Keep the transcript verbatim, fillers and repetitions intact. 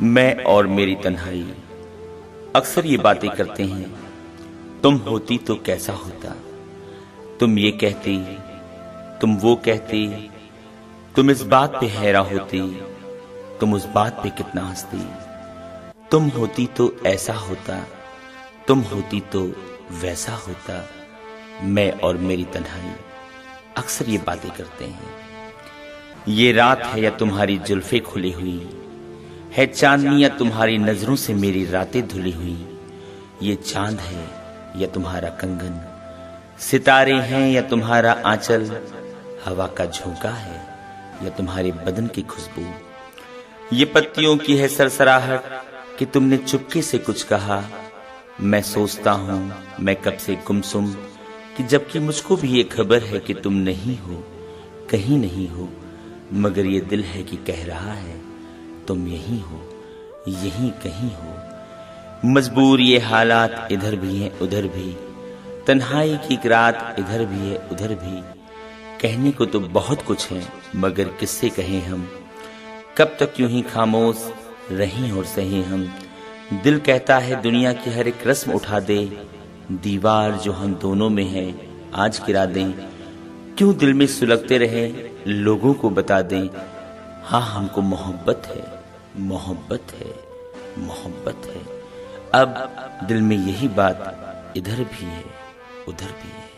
मैं और मेरी तन्हाई अक्सर ये बातें करते हैं, तुम होती तो कैसा होता, तुम ये कहती, तुम वो कहती, तुम इस बात पे हैरान होती, तुम उस बात पे कितना हंसती। तुम होती तो ऐसा होता, तुम होती तो वैसा होता। मैं और मेरी तन्हाई अक्सर ये बातें करते हैं। ये रात है या तुम्हारी जुल्फे खुली हुई है, चांदनी या तुम्हारी नजरों से मेरी रातें धुली हुई। ये चांद है या तुम्हारा कंगन, सितारे हैं या तुम्हारा आंचल, हवा का झोंका है या तुम्हारे बदन की खुशबू। ये पत्तियों की है सरसराहट कि तुमने चुपके से कुछ कहा। मैं सोचता हूं मैं कब से गुमसुम, कि जबकि मुझको भी ये खबर है कि तुम नहीं हो, कहीं नहीं हो, मगर ये दिल है कि कह रहा है तुम यहीं हो, यहीं कहीं हो। मजबूर ये हालात इधर भी हैं उधर भी, तन्हाई की एक रात इधर भी है उधर भी। कहने को तो बहुत कुछ है मगर किससे कहें हम, कब तक यूं ही खामोश रहें और सहें हम। दिल कहता है दुनिया की हर एक रस्म उठा दे, दीवार जो हम दोनों में है आज गिरा दें। क्यों दिल में सुलगते रहे लोगों को बता दें, हाँ हमको मोहब्बत है, मोहब्बत है, मोहब्बत है। अब दिल में यही बात इधर भी है उधर भी है।